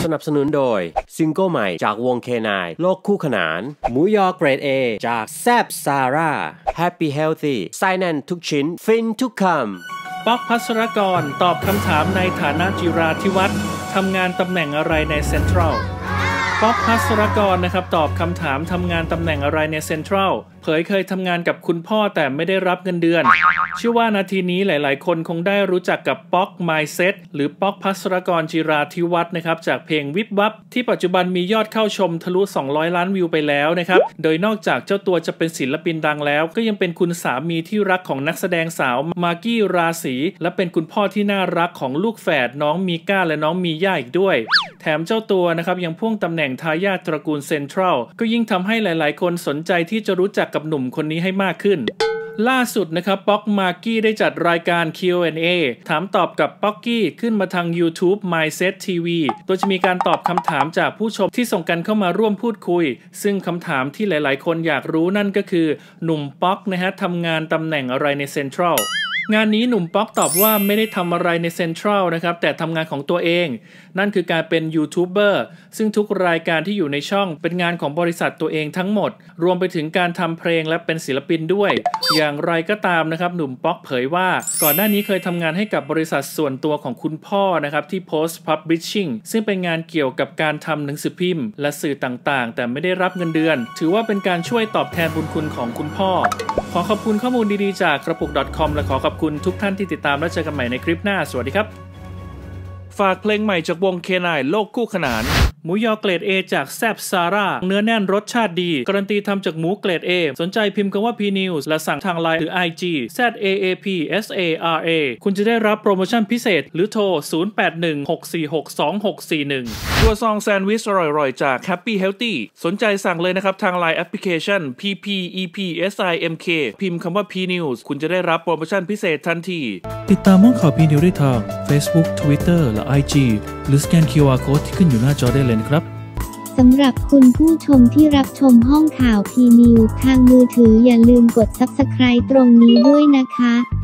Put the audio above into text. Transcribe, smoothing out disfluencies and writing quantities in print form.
นับสนุนโดยซิงเกิลใหม่จากวง K9 โลกคู่ขนานหมูยอเกรด A จากแซบซาร่า Happy Healthy ไส้แน่นทุกชิ้นฟินทุกคำป๊อกภัสรกรตอบคำถามในฐานะจิราธิวัฒน์ทำงานตำแหน่งอะไรในเซ็นทรัลป๊อกภัสรกรนะครับตอบคำถามทำงานตำแหน่งอะไรในเซ็นทรัลเผยเคยทำงานกับคุณพ่อแต่ไม่ได้รับเงินเดือนเชื่อว่านาทีนี้หลายๆคนคงได้รู้จักกับป๊อกไมซ์เซ็ตหรือป๊อกภัสรกรจิราธิวัฒน์นะครับจากเพลงวิบวับที่ปัจจุบันมียอดเข้าชมทะลุ200 ล้านวิวไปแล้วนะครับโดยนอกจากเจ้าตัวจะเป็นศิลปินดังแล้วก็ยังเป็นคุณสามีที่รักของนักแสดงสาวมากกี้ราศีและเป็นคุณพ่อที่น่ารักของลูกแฝดน้องมีก้าและน้องมีย่าอีกด้วยแถมเจ้าตัวนะครับยังพ่วงตำแหน่งทายาทตระกูลเซ็นทรัลก็ยิ่งทำให้หลายๆคนสนใจที่จะรู้จักกับหนุ่มคนนี้ให้มากขึ้นล่าสุดนะครับป๊อกมากกี้ได้จัดรายการ Q&A ถามตอบกับป๊อกกี้ขึ้นมาทาง YouTube Mindset TV โดยจะมีการตอบคำถามจากผู้ชมที่ส่งกันเข้ามาร่วมพูดคุยซึ่งคำถามที่หลายๆคนอยากรู้นั่นก็คือหนุ่มป๊อกนะฮะทำงานตำแหน่งอะไรในเซ็นทรัลงานนี้หนุ่มป๊อกตอบว่าไม่ได้ทำอะไรในเซ็นทรัลนะครับแต่ทำงานของตัวเองนั่นคือการเป็นยูทูบเบอร์ซึ่งทุกรายการที่อยู่ในช่องเป็นงานของบริษัทตัวเองทั้งหมดรวมไปถึงการทำเพลงและเป็นศิลปินด้วยอย่างไรก็ตามนะครับหนุ่มป๊อกเผยว่าก่อนหน้านี้เคยทำงานให้กับบริษัทส่วนตัวของคุณพ่อนะครับที่ Post Publishing ซึ่งเป็นงานเกี่ยวกับการทำหนังสือพิมพ์และสื่อต่างๆแต่ไม่ได้รับเงินเดือนถือว่าเป็นการช่วยตอบแทนบุญคุณของคุณพ่อขอขอบคุณข้อมูลดีๆจากกระปุก .com และขอขอบคุณทุกท่านที่ติดตามและเจอกันใหม่ในคลิปหน้าสวัสดีครับฝากเพลงใหม่จากวง K9 โลกคู่ขนานหมูยอเกรด A จากแซบซาร่าเนื้อแน่นรสชาติดีการันตีทำจากหมูเกรด A สนใจพิมพ์คำว่า PNews และสั่งทาง LINE หรือ IG ZAAPSARA คุณจะได้รับโปรโมชั่นพิเศษหรือโทร 0816462641 ตัวซองแซนด์วิชอร่อยๆจาก Happy Healthy สนใจสั่งเลยนะครับทาง LINE แอปพลิเคชัน PPEPSIMK พิมพ์คำว่า PNews คุณจะได้รับโปรโมชั่นพิเศษทันทีติดตามห้องข่าว PNews ได้ทาง Facebook Twitter และ IG หรือสแกน QR Code ที่ขึ้นอยู่หน้าจอได้เลยครับสำหรับคุณผู้ชมที่รับชมห้องข่าว PNews ทางมือถืออย่าลืมกด Subscribe ตรงนี้ด้วยนะคะ